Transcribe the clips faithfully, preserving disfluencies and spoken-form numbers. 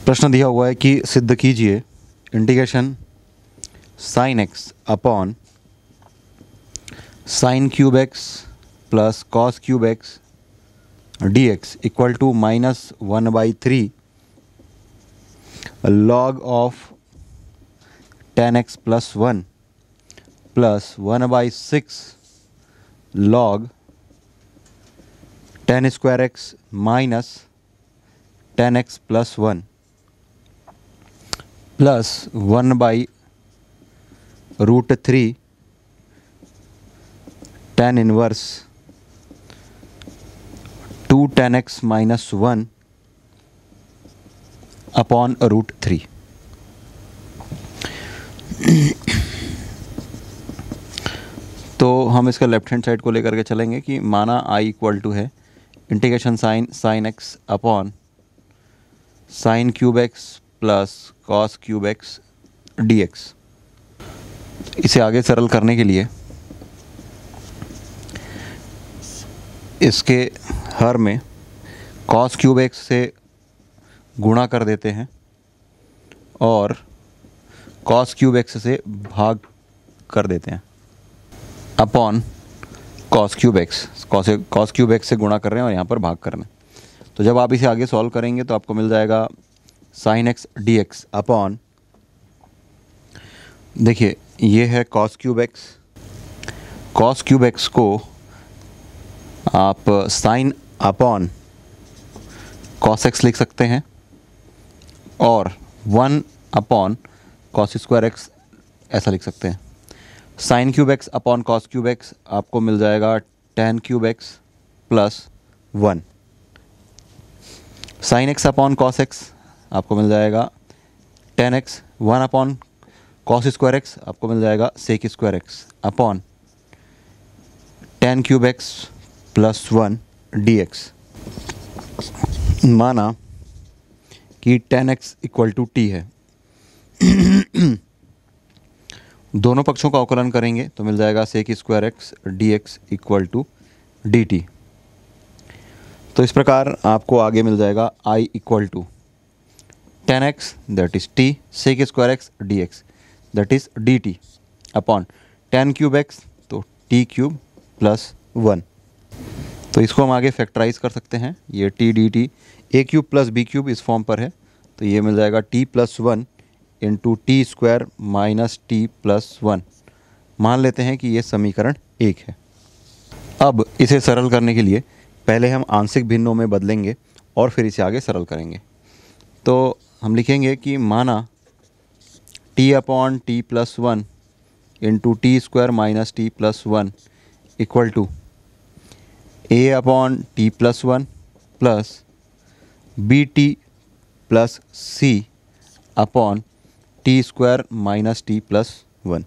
प्रश्न दिया हुआ है कि सिद्ध कीजिए integration sine x upon sine cube x plus cos cube x d x equal to minus one by three log of tan x plus one plus one by six log tan square x minus tan x plus one plus one by root three tan inverse two tan x minus one upon root three. तो हम इसका left hand side को लेकर के चलेंगे कि माना I equal to है integration sign sine x upon sine cube x plus cos cube x d x. इसे आगे सरल करने के लिए इसके हर में कॉस क्यूब एक्स से गुणा कर देते हैं और कॉस क्यूब एक्स से भाग कर देते हैं upon cos cube x. Cos cos cube x से गुणा कर रहे हैं और यहाँ पर भाग कर रहे हैं। तो जब आप इसे आगे सॉल्व करेंगे तो आपको मिल जाएगा sine x d x upon, देखिए ये है cos cube x. Cos cube x को आप साइन अपॉन कॉस एक्स लिख सकते हैं और one upon cos square x ऐसा लिख सकते हैं। Sine cube x upon cos cube x आपको मिल जाएगा tan cube x plus one. Sine x upon cos x आपको मिल जाएगा tan x, one upon cos square x आपको मिल जाएगा sec square x upon tan cube x plus one d x. माना कि tan x equal to t है। दोनों पक्षों का अवकलन करेंगे तो मिल जाएगा sec square x d x equal to d t. तो इस प्रकार आपको आगे मिल जाएगा I equal to tan x that is t sec square x d x that is d t upon tan cube x तो टी क्यूब प्लस वन। तो इसको हम आगे फैक्टराइज कर सकते हैं। ये t d t a cube plus b cube इस फॉर्म पर है तो ये मिल जाएगा t plus one into t square minus t plus one. मान लेते हैं कि ये समीकरण एक है। अब इसे सरल करने के लिए पहले हम आंशिक भिन्नों में बदलेंगे और फिर इसे आगे सरल करेंगे। तो हम लिखेंगे कि माना t upon t plus one into t square minus t plus one equal to a upon t plus one plus b t plus c upon t square minus t plus one.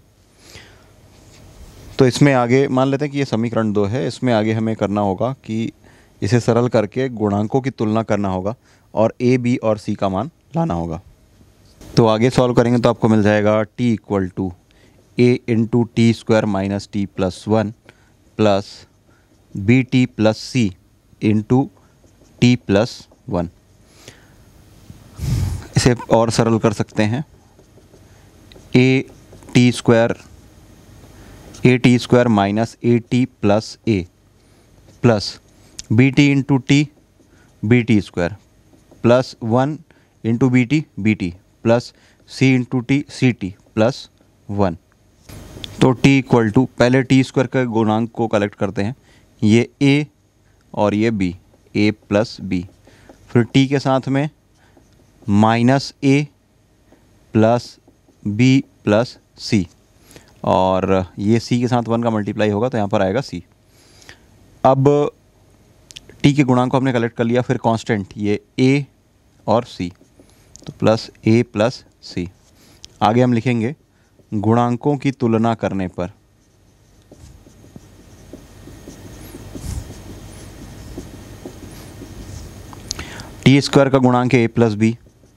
तो इसमें आगे मान लेते हैं कि ये समीकरण दो है। इसमें आगे हमें करना होगा कि इसे सरल करके गुणांकों की तुलना करना होगा और ए बी और सी का मान लाना होगा। तो आगे सॉल्व करेंगे तो आपको मिल जाएगा t equal to a into t square minus t plus one plus b t plus c into t plus one. इसे और सरल कर सकते हैं। A t square a t square minus a t plus a plus b t into t b t square plus one into b t b t plus c into t c t plus one. तो t equal to पहले T square के गुणांक को collect करते हैं। ये a और ये बी, ए प्लस बी, फिर टी के साथ में minus a plus b plus c और ये सी के साथ वन का मल्टीप्लाई होगा तो यहाँ पर आएगा सी। अब टी के गुणांक को हमने कलेक्ट कर लिया, फिर कांस्टेंट ये ए और सी तो प्लस ए प्लस सी। आगे हम लिखेंगे गुणांकों की तुलना करने पर टी स्क्वायर का गुणांक है ए प्लस बी।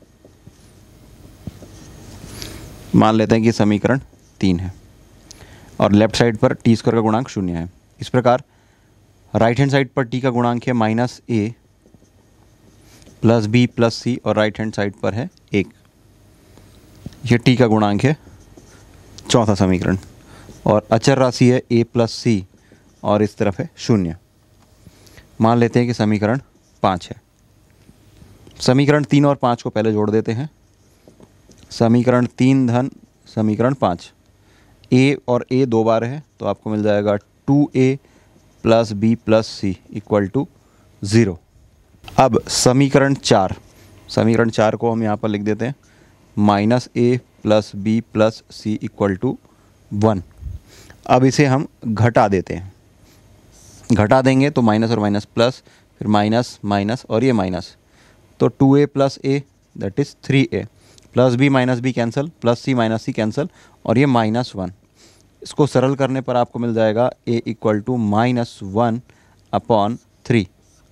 मान लेते हैं कि समीकरण तीन है और लेफ्ट साइड पर टी स्क्वायर का गुणांक शून्य है। इस प्रकार राइट हैंड साइड पर टी का गुणांक है minus a plus b plus c और राइट हैंड साइड पर है एक। ये टी का गुणांक है चौथा समीकरण। और अचर राशि है ए प्लस सी और इस तरफ है शून्य। मान लेते हैं कि समीकरण पाँच है। समीकरण तीन और पाँच को पहले जोड़ देते हैं। समीकरण तीन धन समीकरण पाँच, ए और ए दो बार है तो आपको मिल जाएगा two a plus b plus c equal to zero. अब समीकरण चार, समीकरण चार को हम यहाँ पर लिख देते हैं minus a plus b plus c equal to one. अब इसे हम घटा देते हैं, घटा देंगे तो माइनस और माइनस प्लस, फिर माइनस माइनस और ये माइनस, तो two a plus a that is three a, plus b minus b cancel, plus c minus c cancel और ये माइनस वन। इसको सरल करने पर आपको मिल जाएगा a equal to minus one upon three.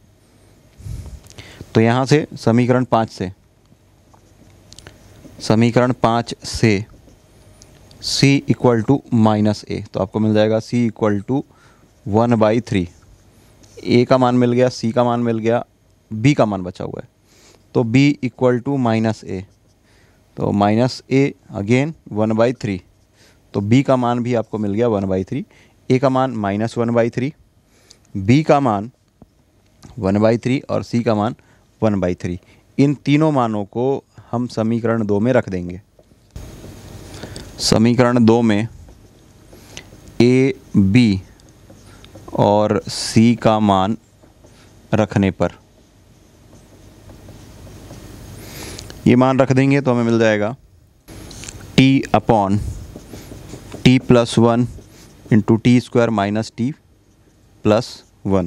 तो यहाँ से समीकरण पाँच से समीकरण पाँच से c equal to minus a, तो आपको मिल जाएगा c equal to one by three. A का मान मिल गया, c का मान मिल गया, b का मान बचा हुआ है, तो b equal to minus a, तो minus a again one by three, तो b का मान भी आपको मिल गया वन बाई थ्री। ए का मान minus one by three, b का मान वन बाई थ्री और c का मान वन बाई थ्री। इन तीनों मानों को हम समीकरण दो में रख देंगे। समीकरण दो में ए, बी और सी का मान रखने पर ये मान रख देंगे तो हमें मिल जाएगा t upon t plus one into t square minus t plus one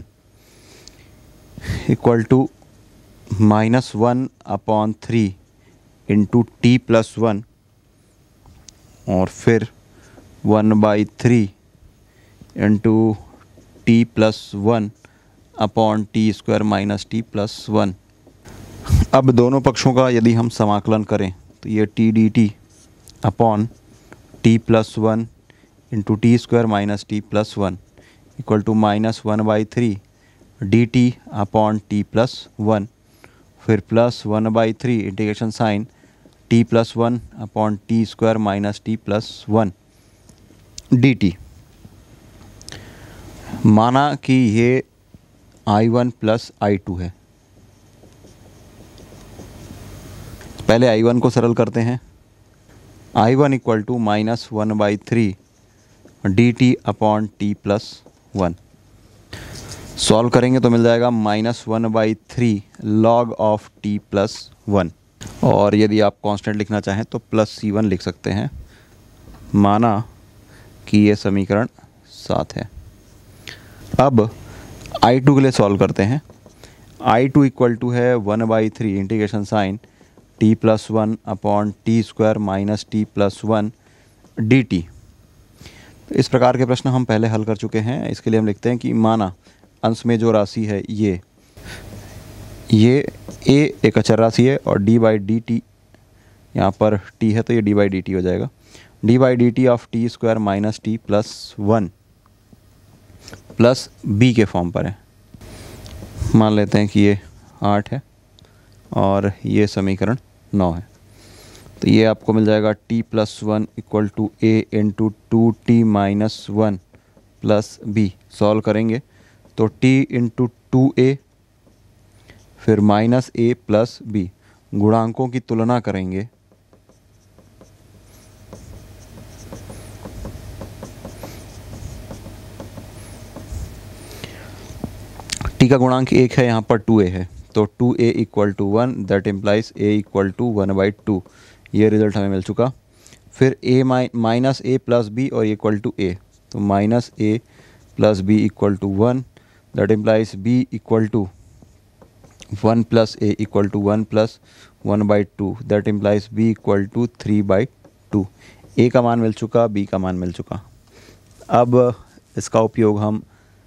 equal to minus one upon three into t plus one और फिर one by three into t plus one upon t square minus t plus one. अब दोनों पक्षों का यदि हम समाकलन करें तो ये t d t upon t plus one into t square minus t plus one equal to minus one by three d t upon t plus one, फिर plus one by three integration sign t plus one upon t square minus t plus one d t. माना कि ये I one plus I two है। पहले I one को सरल करते हैं। I one equal to minus one by three d t upon t plus one. Solve करेंगे तो मिल जाएगा minus one by three log of t plus one, और यदि आप कांस्टेंट लिखना चाहें तो प्लस सी वन लिख सकते हैं। माना कि ये समीकरण सात है। अब आई टू के लिए सॉल्व करते हैं। आई टू इक्वल टू है one by three integration sign t plus one upon t square minus t plus one d t. तो इस प्रकार के प्रश्न हम पहले हल कर चुके हैं। इसके लिए हम लिखते हैं कि माना अंश में जो राशि है ये ये a एक अचर राशि है और d बाई डी टी, यहाँ पर t है तो ये d बाई डी टी हो जाएगा। d by d t of t square minus t plus one plus b के फॉर्म पर है। मान लेते हैं कि ये आठ है और ये समीकरण नौ है। तो ये आपको मिल जाएगा t plus one equal to a into two t minus one plus b. Solve करेंगे तो t इंटू टू ए फिर माइनस ए प्लस बी, गुणांकों की तुलना करेंगे t का गुणांक एक है, यहाँ पर टू ए है, तो two a equal to one that implies a equal to one by two. ये रिजल्ट हमें मिल चुका। फिर a minus a plus b और इक्वल टू ए, तो minus a plus b equal to one that implies b equal to one plus a equal to one plus one by two that implies b equal to three by two. A का मान मिल चुका, b का मान मिल चुका। अब इसका उपयोग हम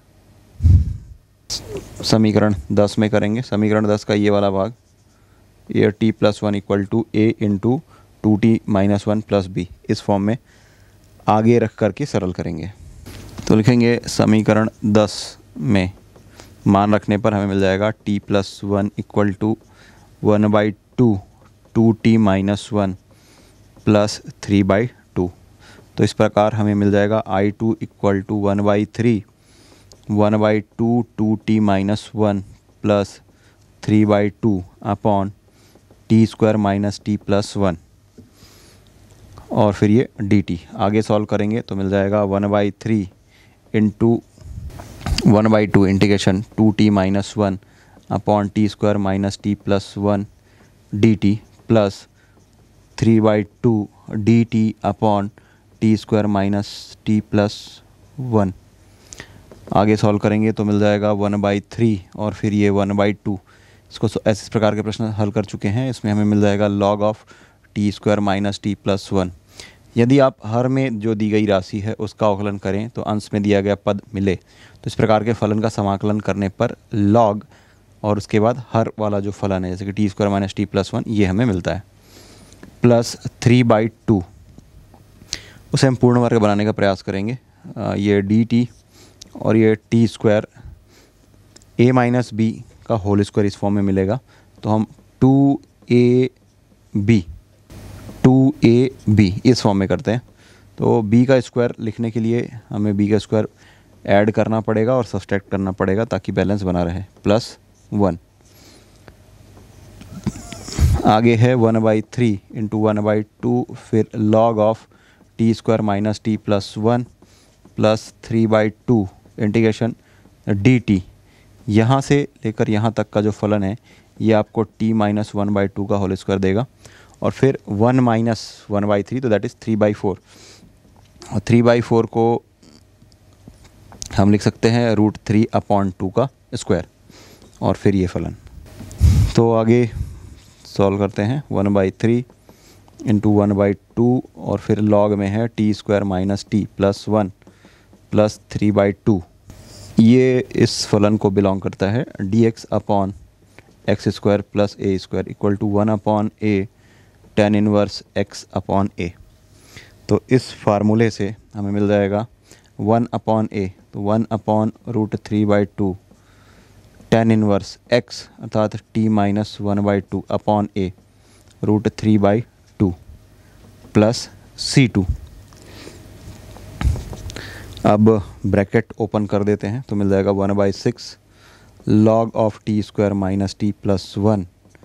समीकरण दस में करेंगे। समीकरण दस का ये वाला भाग, ये t plus one equal to a into two t minus one plus b, इस फॉर्म में आगे रख कर के सरल करेंगे। तो लिखेंगे समीकरण दस में मान रखने पर हमें मिल जाएगा t plus one equal to one by two two t minus one plus three by two. तो इस प्रकार हमें मिल जाएगा I two equal to one by three one by two two t minus one plus three by two upon t square minus t plus one और फिर ये d T. आगे सॉल्व करेंगे तो मिल जाएगा one by three into one by two integration two t minus one upon t square minus t plus one d t plus three by two d t upon t square minus t plus one. आगे solve करेंगे तो मिल जाएगा one by three और फिर ये one by to. इसको ऐसे प्रकार के प्रश्न हल कर चुके हैं। इसमें हमें मिल जाएगा log of t square minus t plus one. यदि आप हर में जो दी गई राशि है उसका अवकलन करें तो अंश में दिया गया पद मिले तो इस प्रकार के फलन का समाकलन करने पर लॉग और उसके बाद हर वाला जो फलन है जैसे कि t square minus t plus one ये हमें मिलता है। प्लस थ्री बाई टू उसे हम पूर्ण वर्ग बनाने का प्रयास करेंगे। आ, ये डी टी और ये t square a minus b का होल स्क्वायर इस फॉर्म में मिलेगा तो हम two a b two a b इस फॉर्म में करते हैं। तो b का स्क्वायर लिखने के लिए हमें b का स्क्वायर ऐड करना पड़ेगा और सब्सट्रैक्ट करना पड़ेगा ताकि बैलेंस बना रहे। प्लस वन आगे है one by three into one by two फिर log of t square minus t plus one plus three by two integration d t. यहाँ से लेकर यहाँ तक का जो फलन है ये आपको t minus one by two का होल स्क्वायर देगा और फिर one minus one by three तो that is three by four और थ्री बाई फोर को हम लिख सकते हैं रूट थ्री अपॉन टू का स्क्वायर और फिर ये फलन। तो आगे सॉल्व करते हैं one by three into one by two और फिर लॉग में है t square minus t plus one plus three by two. ये इस फलन को बिलोंग करता है d x upon x square plus a square equal to one upon a tan inverse x upon a. तो इस फार्मूले से हमें मिल जाएगा वन अपॉन ए तो one upon root three by two tan inverse x अर्थात t minus one by two upon a root three by two plus c two. अब ब्रैकेट ओपन कर देते हैं तो मिल जाएगा one by six log of t square minus t plus one.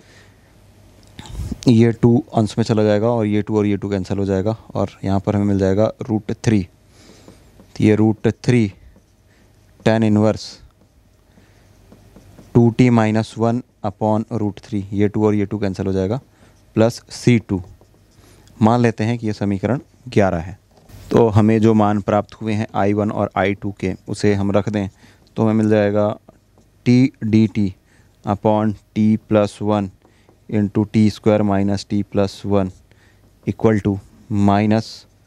ये two अंश में चला जाएगा और ये टू और ये टू कैंसिल हो जाएगा और यहाँ पर हमें मिल जाएगा रूट थ्री। तो ये root three tan inverse two t minus one upon root three ये टू और ये टू कैंसिल हो जाएगा प्लस सी टू। मान लेते हैं कि ये समीकरण ग्यारह है। तो हमें जो मान प्राप्त हुए हैं आई वन और आई टू के उसे हम रख दें तो हमें मिल जाएगा t d t upon t plus one into t square minus t plus one equal to minus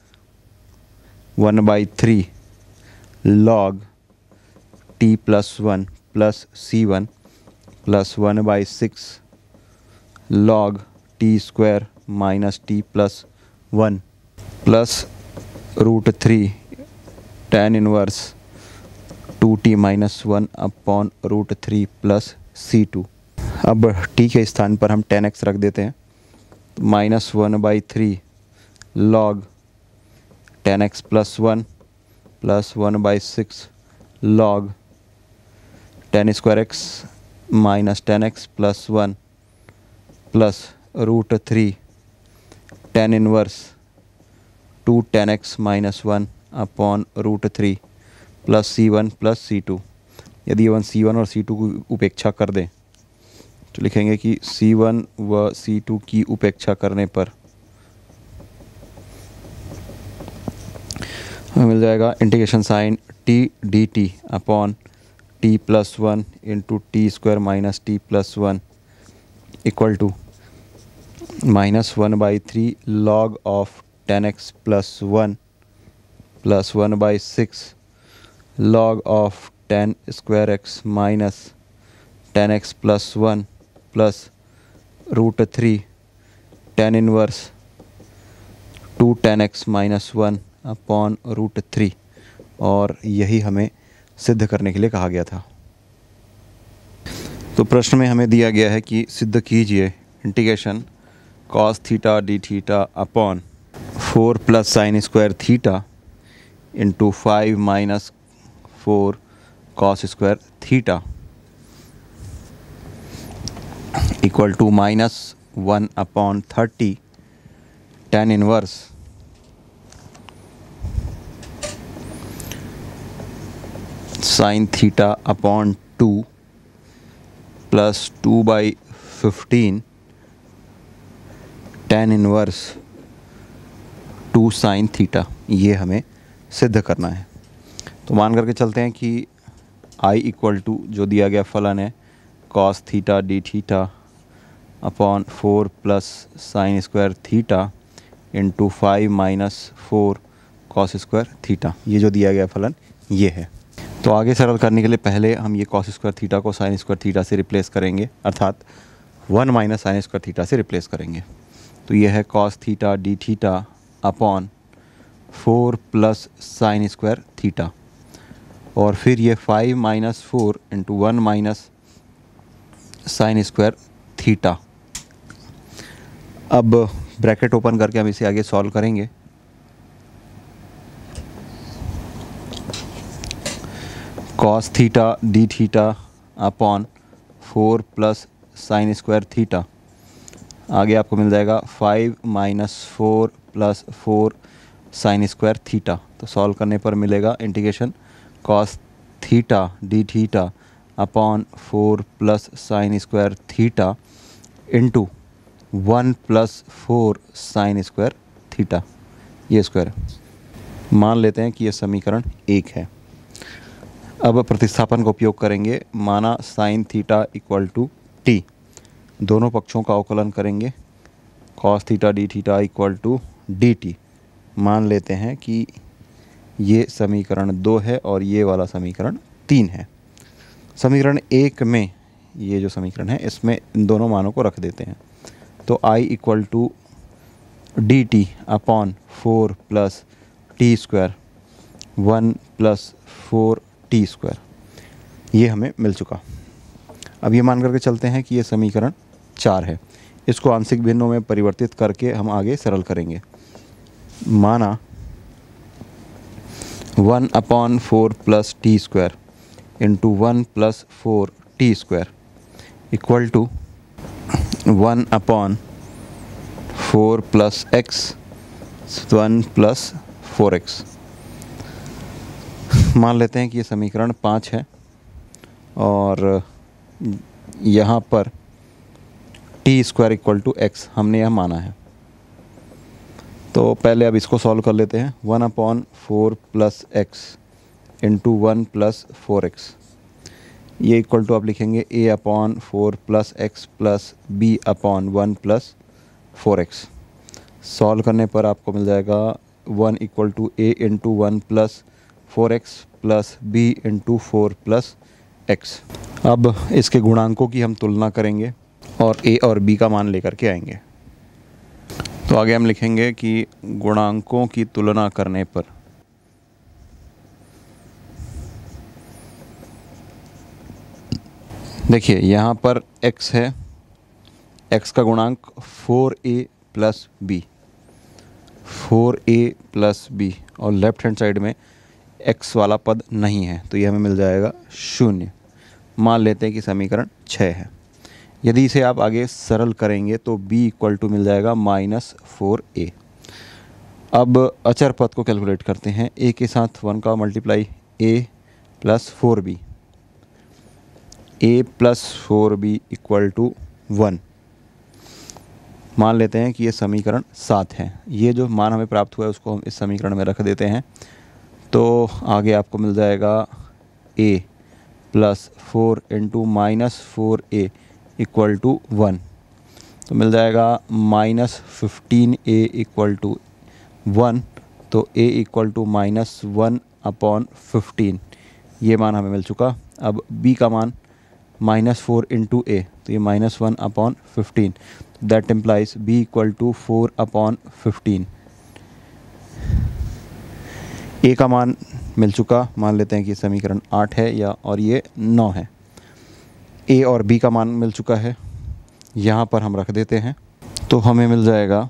one by three log t plus one plus c one plus one by six log t square minus t plus one plus root three tan inverse two t minus one upon root three plus c two. अब t के स्थान पर हम tan x रख देते हैं minus one by three log tan x plus one plus one by six log tan square x minus tan x plus one plus root three tan inverse two tan x minus one upon root three plus c one plus c two. यदि one c one और c to की उपेक्षा कर दें तो लिखेंगे कि सी one व सी टू की उपेक्षा करने पर हमें मिल जाएगा integration sign t d t upon t plus one into t square minus t plus one equal to minus one by three log of tan x plus one plus one by six log of tan square x minus tan x plus one plus root three tan inverse two tan x minus one upon root three और यही हमें सिद्ध करने के लिए कहा गया था। तो प्रश्न में हमें दिया गया है कि सिद्ध कीजिए integration cos theta d theta upon four plus sign square theta into five minus four cos square theta equal to minus one upon thirty tan inverse sign theta upon two plus two by fifteen tan inverse two sign theta, ये हमें सिद्ध करना है। तो मान करके चलते हैं कि आई इक्वल टू जो दिया गया फलन है cos theta d theta upon four plus sign square theta into five minus four cos square theta, ये जो दिया गया फलन ये है। तो आगे सरल करने के लिए पहले हम ये कॉस स्क्वायर थीटा को साइन स्क्वायर थीटा से रिप्लेस करेंगे, अर्थात one minus sin square theta से रिप्लेस करेंगे। तो ये है cos theta d theta upon four plus sign square theta, और फिर ये five minus four into one minus sin square theta. अब ब्रैकेट ओपन करके हम इसे आगे सॉल्व करेंगे। Cos theta d theta upon four plus sign square theta, आगे आपको मिल जाएगा five minus four plus four sin square theta. तो सॉल्व करने पर मिलेगा integration cos theta d theta upon four plus sign square theta into one plus four sin square theta, ये square है। मान लेते हैं कि यह समीकरण एक है। अब प्रतिस्थापन का उपयोग करेंगे। माना sin theta equal to t, दोनों पक्षों का अवकलन करेंगे। Cos theta d theta equal to d t. मान लेते हैं कि ये समीकरण दो है और ये वाला समीकरण तीन है। समीकरण एक में ये जो समीकरण है इसमें इन दोनों मानों को रख देते हैं। तो I equal to d t upon four plus t square one plus four t square, ये हमें मिल चुका। अब ये मान करके चलते हैं कि ये समीकरण चार है। इसको आंशिक भिन्नों में परिवर्तित करके हम आगे सरल करेंगे। माना one upon four plus t square into one plus four t square equal to one upon four plus x one plus four x. मान लेते हैं कि ये समीकरण पाँच है और यहाँ पर t square equal to x हमने यह माना है। तो पहले अब इसको सॉल्व कर लेते हैं। One upon four plus x into one plus four x, ये इक्वल टू आप लिखेंगे a upon four plus x plus b upon one plus four x. Solve करने पर आपको मिल जाएगा one equal to a into one plus four x plus b into four plus x. अब इसके गुणांकों की हम तुलना करेंगे और ए और बी का मान लेकर के आएंगे। तो आगे हम लिखेंगे कि गुणांकों की तुलना करने पर देखिए यहाँ पर x है, x का गुणांक four a plus b, four a plus b, और लेफ्ट हैंड साइड में x वाला पद नहीं है तो ये हमें मिल जाएगा शून्य। मान लेते हैं कि समीकरण छः है। यदि इसे आप आगे सरल करेंगे तो b इक्वल टू मिल जाएगा माइनस फोर ए। अब अचर पद को कैलकुलेट करते हैं। a के साथ वन का multiply a plus four b, a plus four b equal to one. मान लेते हैं कि ये समीकरण सात है। ये जो मान हमें प्राप्त हुआ है उसको हम इस समीकरण में रख देते हैं। तो आगे आपको मिल जाएगा a plus four into minus four a equal to one. तो मिल जाएगा minus fifteen a equal to one. तो a equal to minus one upon fifteen, ये मान हमें मिल चुका। अब b का मान माइनस फोर इंटू ए, तो ये minus one upon fifteen, that implies b equal to four upon fifteen. a का मान मिल चुका। मान लेते हैं कि समीकरण आठ है या और ये नौ है। ए और बी का मान मिल चुका है, यहाँ पर हम रख देते हैं। तो हमें मिल जाएगा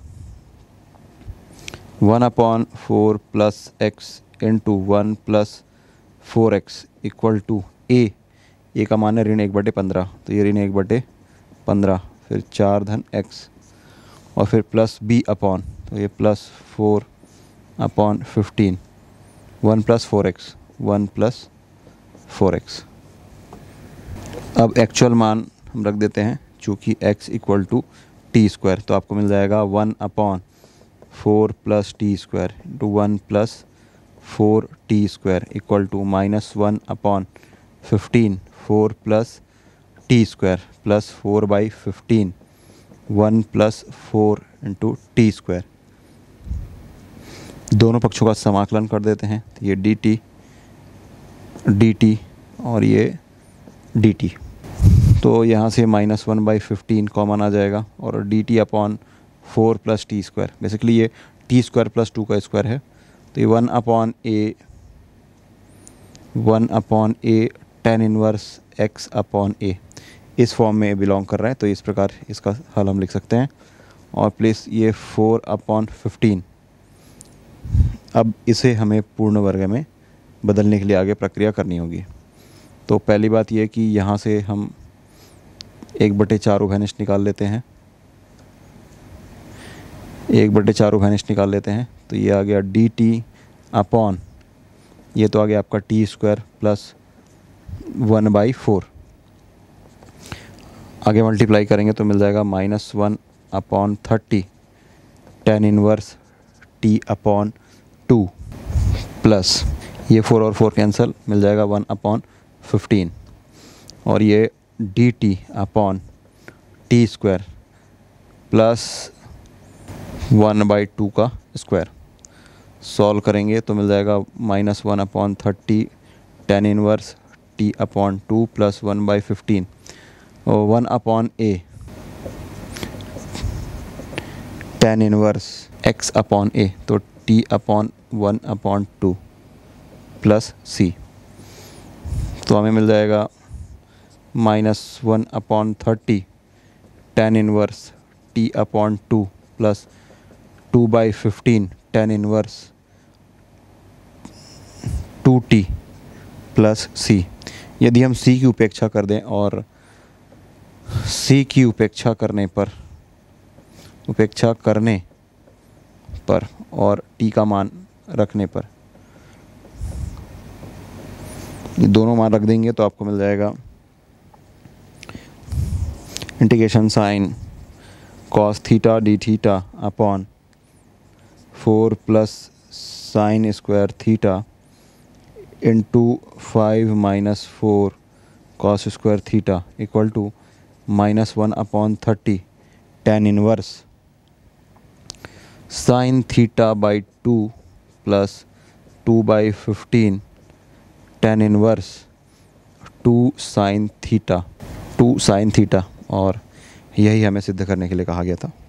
one upon four plus x into one plus four x equal to a, a का मान है ऋण एक बटे पंद्रह, तो ये ऋण एक बटे पंद्रह, फिर चार धन एक्स और फिर प्लस बी अपॉन, तो ये plus four upon fifteen, one plus four x, one plus four x. अब एक्चुअल मान हम रख देते हैं, चूँकि x equal to t square, तो आपको मिल जाएगा one upon four plus t square into one plus four t square equal to minus one upon fifteen, four plus t square plus four by fifteen, one plus four into t square. दोनों पक्षों का समाकलन कर देते हैं, तो ये d T d t और ये डी टी, तो यहाँ से minus one by fifteen common आ जाएगा और d t upon four plus t square, basically ये टी स्क्वायर प्लस टू का स्क्वायर है, तो ये one upon a one upon a tan inverse x upon a, इस फॉर्म में बिलोंग कर रहा है, तो इस प्रकार इसका हल हम लिख सकते हैं। और प्लस ये फोर अपॉन फिफ्टीन, अब इसे हमें पूर्ण वर्ग में बदलने के लिए आगे प्रक्रिया करनी होगी। तो पहली बात यह कि यहाँ से हम एक बटे चार उभयनिष्ठ निकाल लेते हैं, एक बटे चार उभयनिष्ठ निकाल लेते हैं, तो ये आ गया डी टी अपॉन, ये तो आ गया आपका t square plus one by four, आगे मल्टीप्लाई करेंगे तो मिल जाएगा minus one upon thirty tan inverse t upon two plus ये फोर और फोर कैंसिल, मिल जाएगा वन अपॉन फिफ्टीन और ये d t upon t square plus one by two का स्क्वायर। सॉल्व करेंगे तो मिल जाएगा minus one upon thirty tan inverse t upon two plus one by fifteen और one upon a tan inverse x upon a, तो t upon one upon two plus c, तो हमें मिल जाएगा minus one upon thirty tan inverse t upon two plus two by fifteen tan inverse two t plus c. यदि हम सी की उपेक्षा कर दें और सी की उपेक्षा करने पर उपेक्षा करने पर और टी का मान रखने पर, ये दोनों मान रख देंगे तो आपको मिल जाएगा integration sine cos theta d theta upon four plus sign square theta into five minus four cos square theta equal to minus one upon thirty tan inverse sign theta by two plus two by fifteen tan inverse two sign theta two sign theta और यही हमें सिद्ध करने के लिए कहा गया था।